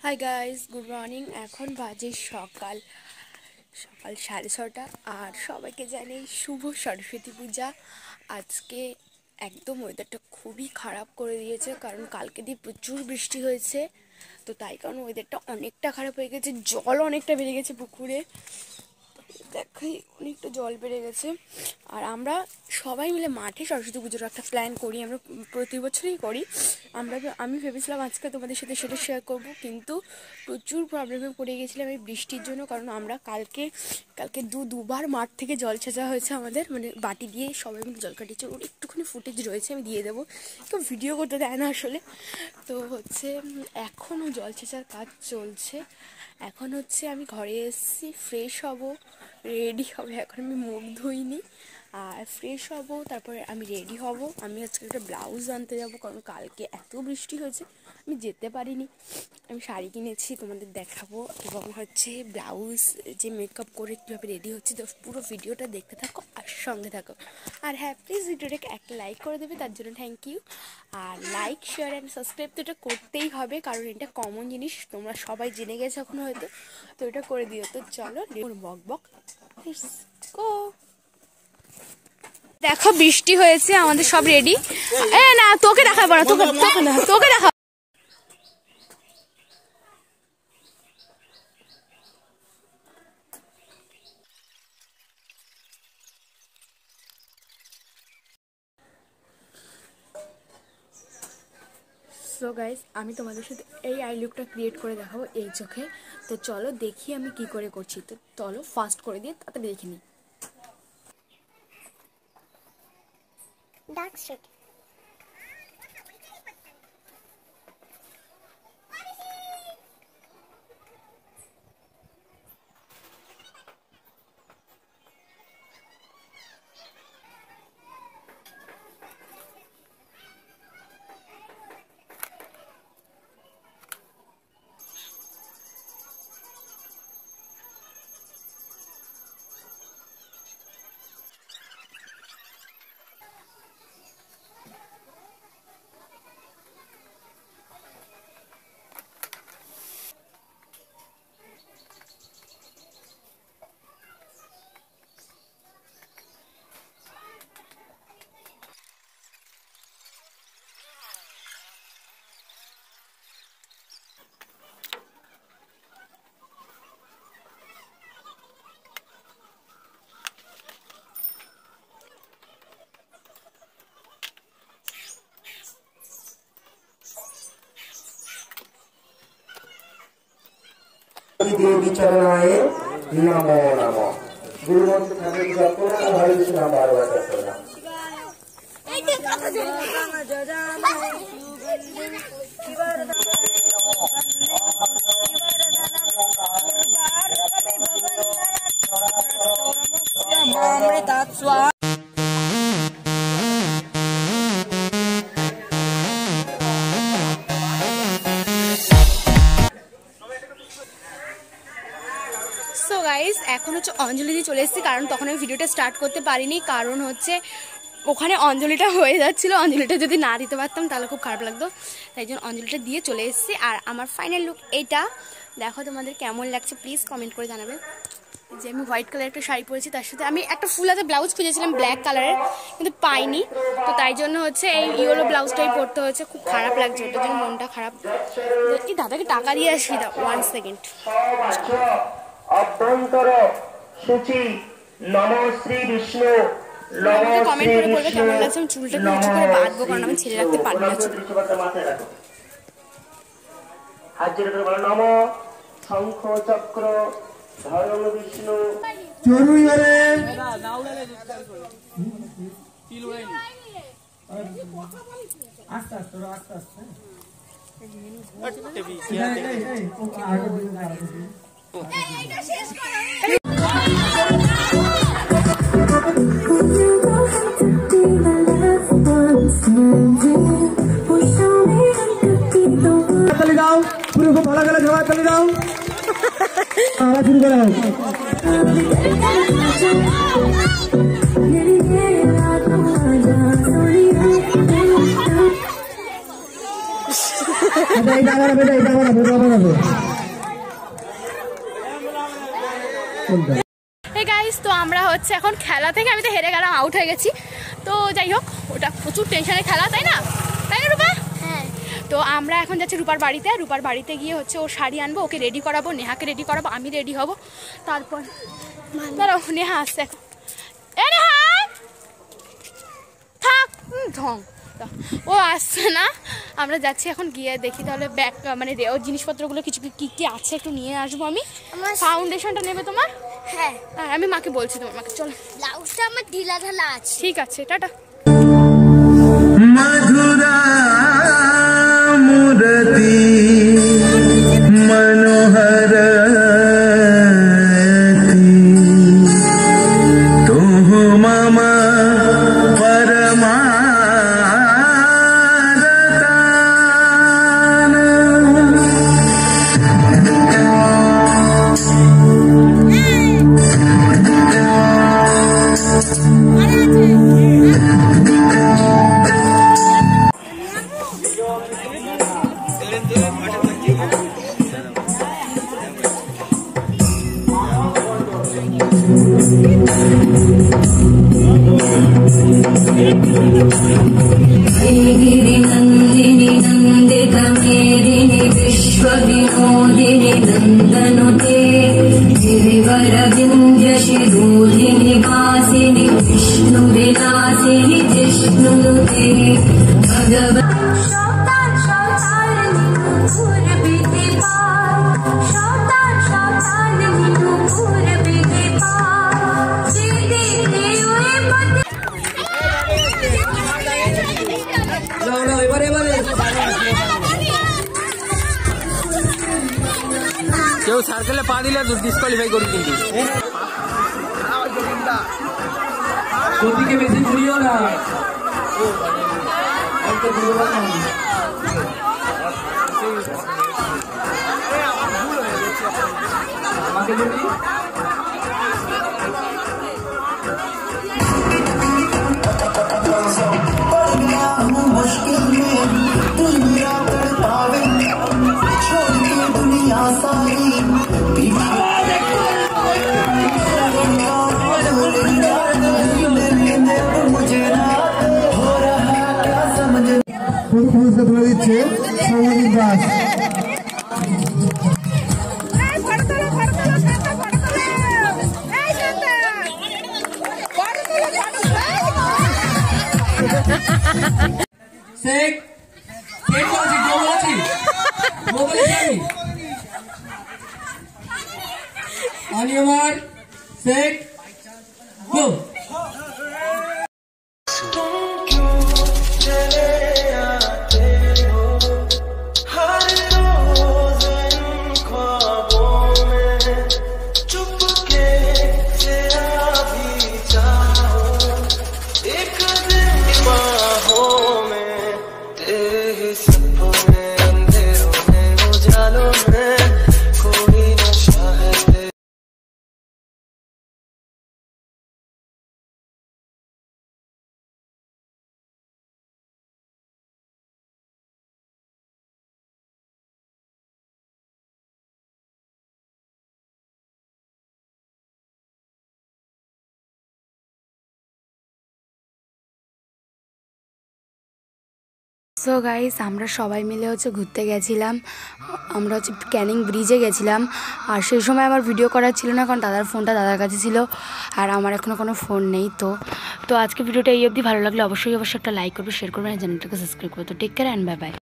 Hi guys, good morning. এখন বাজে সকাল 6:30 আর সবাইকে জানাই শুভ সরস্বতী পূজা। আজকে একদম ওয়েদারটা খুবই খারাপ করে দিয়েছে, কারণ কালকে দিয়ে প্রচুর বৃষ্টি হয়েছে। তো তাই কারণ ওয়েদারটা অনেকটা খারাপ হয়ে গেছে, জল অনেকটা বেড়ে গেছে পুকুরে, দেখাই অনেকটা জল বেড়ে গেছে। আর আমরা সবাই মিলে মাঠে সরস্বতী পুজোর একটা প্ল্যান করি, আমরা প্রতি বছরই করি। আমি ভেবেছিলাম আজকে তোমাদের সাথে সেটা শেয়ার করব, কিন্তু প্রচুর প্রবলেমে পড়ে গেছিলাম এই বৃষ্টির জন্য। কারণ আমরা কালকে দুবার মাঠ থেকে জল ছেঁচা হয়েছে আমাদের, মানে বাটি দিয়ে সবাই মিলে জল কাটিয়েছে। ওর একটুখানি ফুটেজ রয়েছে, আমি দিয়ে দেবো, কেউ ভিডিও করতে দেয় না আসলে। তো এখনও জল ছেঁচার কাজ চলছে। এখন আমি ঘরে এসেছি, ফ্রেশ হব, রেডি হবে। এখন আমি মুখ ধুইনি, আর ফ্রেশ হব, তারপরে আমি রেডি হব। আমি আজকে একটা ব্লাউজ আনতে যাব, কারণ কালকে এত বৃষ্টি হয়েছে আমি যেতে পারিনি। আমি শাড়ি কিনেছি, তোমাদের দেখাবো, এবং ব্লাউজ যে মেকআপ করে কীভাবে রেডি হচ্ছে। তো পুরো ভিডিওটা দেখতে থাকো আর সঙ্গে থাকো। আর হ্যাঁ, প্লিজ ভিডিওটাকে একটা লাইক করে দেবে, তার জন্য থ্যাংক ইউ। আর লাইক, শেয়ার অ্যান্ড সাবস্ক্রাইব তো এটা করতেই হবে, কারণ এটা কমন জিনিস, তোমরা সবাই জেনে গেছো এখন হয়তো। তো এটা করে দিও। তো চলো বক বক গো। দেখো বৃষ্টি হয়েছে, আমাদের সব রেডি। না, তোকে দেখাবো না, তোকে দেখাবো। সো গাইস, আমি তোমাদের সাথে এই আই লুকটা ক্রিয়েট করে দেখাবো এই চোখে। তো চলো দেখি আমি কি করে করছি। তো চলো ফাস্ট করে দিয়ে তাতে দেখে নিই। Dark shade. देवी चरणाय नमो नमः। गुरुमंत्र ठाकुर जप करो, हरे कृष्ण बार बार जप करो। সো গাইস, এখন অঞ্জলি দিয়ে চলে এসেছি, কারণ তখন আমি ভিডিওটা স্টার্ট করতে পারিনি, কারণ ওখানে অঞ্জলিটা হয়ে যাচ্ছিল। অঞ্জলিটা যদি না দিতে পারতাম তাহলে খুব খারাপ লাগতো, তাই জন্য অঞ্জলিটা দিয়ে চলে এসেছি। আর আমার ফাইনাল লুক এইটা, দেখো তোমাদের কেমন লাগছে প্লিজ কমেন্ট করে জানাবে। যে আমি হোয়াইট কালার একটা শাড়ি পরেছি, তার সাথে আমি একটা ফুল হাতে ব্লাউজ খুঁজেছিলাম ব্ল্যাক কালারের, কিন্তু পাইনি। তো তাই জন্য এই ইয়েলো ব্লাউজটাই পরতে হয়েছে। খুব খারাপ লাগছে, ওটার জন্য মনটা খারাপ। এই দাদাকে টাকা দিয়ে আসি, 1 সেকেন্ড। অভ্যন্তর সূচি নমো শ্রী বিষ্ণু নমো শ্রী বিষ্ণু। কেমন লাগছে? আমি চুলটা উঁচু করে বাঁধবো, কারণ আমি ছেড়ে রাখতে পারবো না চুল। হাত জোড় করে বলো নমো শঙ্খ চক্র ধর্ম বিষ্ণু। আস্তে আস্তে আস্তে আস্তে দাও, পুরো খুব ভালো গেলে সবাই চলে দাও। আবার শুরু করা হোক। গাইস, তো আমরা হচ্ছে এখন খেলা থেকে আমি তো হেরে গেলাম, আউট হয়ে গেছি। তো যাই হোক, ওটা প্রচুর টেনশনের খেলা, তাই না রূপা? হ্যাঁ। তো আমরা এখন যাচ্ছি রূপার বাড়িতে গিয়ে হচ্ছে ও শাড়ি আনবো, ওকে রেডি করাবো, নেহাকে রেডি করাবো, আমি রেডি হব। তারপর দাঁড়াও, নেহা আসছে এখন। থাক ঢং, ও আসছে না। আমরা যাচ্ছি এখন, গিয়ে দেখি তাহলে ব্যাগ মানে ওর জিনিসপত্রগুলো কিছু কি কি আছে একটু নিয়ে আসবো আমি। ফাউন্ডেশনটা নেবে তোমার? হ্যাঁ, আমি মাকে বলছি, তোমার মাকে চলো। ব্লাউজটা আমার ঢিলা ঢালা আছে। ঠিক আছে, টাটা। মধুরা মূরতি মনোহর তুহ মম পরমা नंदिनी नंदित मेदिनी विश्व विनोदिनी नंदनुते गिरिवर विंध्य शिरोधिनी वासिनी विष्णु विलासिनी जिष्णुनुते भगवती কেউ সার্কেলে পা দিলে ডিসকোয়ালিফাই করি কিন্তু গতিকে বেশি ঘুরিও না। আমাকে যদি তুলে দিচ্ছে সৌমিক দাস। শেখ শেখ বলছি, কেউ বলছি মোবাইল আমি অনিয়মার শেখ গো। সো গাইস, আমরা সবাই মিলে হচ্ছে ঘুরতে গেছিলাম। আমরা হচ্ছে ক্যানিং ব্রিজে গেছিলাম। আর সেই সময় আমার ভিডিও করার ছিল না, কারণ দাদার ফোনটা দাদার কাছে ছিল, আর আমার এখনও কোনো ফোন নেই। তো আজকে ভিডিওটা এই অবধি। ভালো লাগলে অবশ্যই একটা লাইক করবে, শেয়ার করবে, আর চ্যানেলটাকে সাবস্ক্রাইব করবে। তো take care and bye by.